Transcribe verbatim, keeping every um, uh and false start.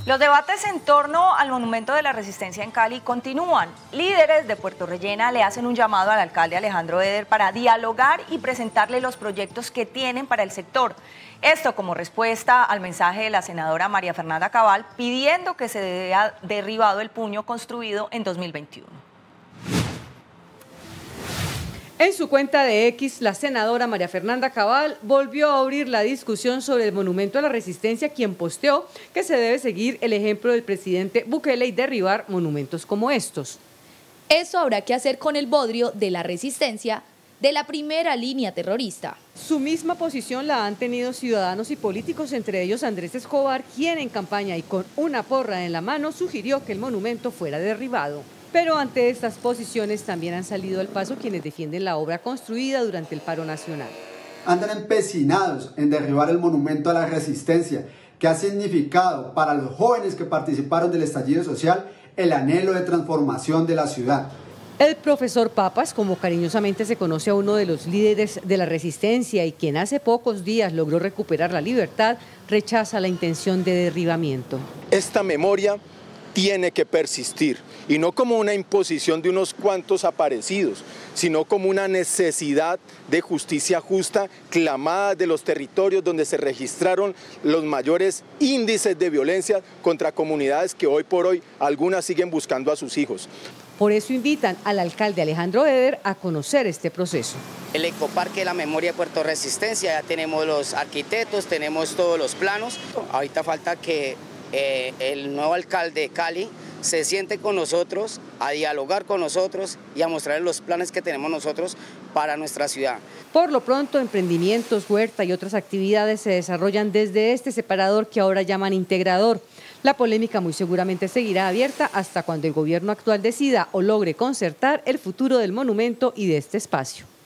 Los debates en torno al Monumento de la Resistencia en Cali continúan. Líderes de Puerto Rellena le hacen un llamado al alcalde Alejandro Eder para dialogar y presentarle los proyectos que tienen para el sector. Esto como respuesta al mensaje de la senadora María Fernanda Cabal pidiendo que se vea derribado el puño construido en dos mil veintiuno. En su cuenta de X, la senadora María Fernanda Cabal volvió a abrir la discusión sobre el Monumento a la Resistencia, quien posteó que se debe seguir el ejemplo del presidente Bukele y derribar monumentos como estos. Eso habrá que hacer con el bodrio de la resistencia de la primera línea terrorista. Su misma posición la han tenido ciudadanos y políticos, entre ellos Andrés Escobar, quien en campaña y con una porra en la mano sugirió que el monumento fuera derribado. Pero ante estas posiciones también han salido al paso quienes defienden la obra construida durante el paro nacional. Andan empecinados en derribar el monumento a la resistencia, que ha significado para los jóvenes que participaron del estallido social el anhelo de transformación de la ciudad. El profesor Papas, como cariñosamente se conoce a uno de los líderes de la resistencia y quien hace pocos días logró recuperar la libertad, rechaza la intención de derribamiento. Esta memoria tiene que persistir, y no como una imposición de unos cuantos aparecidos, sino como una necesidad de justicia justa clamada de los territorios donde se registraron los mayores índices de violencia contra comunidades que hoy por hoy algunas siguen buscando a sus hijos. Por eso invitan al alcalde Alejandro Eder a conocer este proceso. El Ecoparque de la Memoria de Puerto Resistencia, ya tenemos los arquitectos, tenemos todos los planos. Ahorita falta que eh, el nuevo alcalde de Cali se siente con nosotros, a dialogar con nosotros y a mostrar los planes que tenemos nosotros para nuestra ciudad. Por lo pronto, emprendimientos, huerta y otras actividades se desarrollan desde este separador que ahora llaman integrador. La polémica muy seguramente seguirá abierta hasta cuando el gobierno actual decida o logre concertar el futuro del monumento y de este espacio.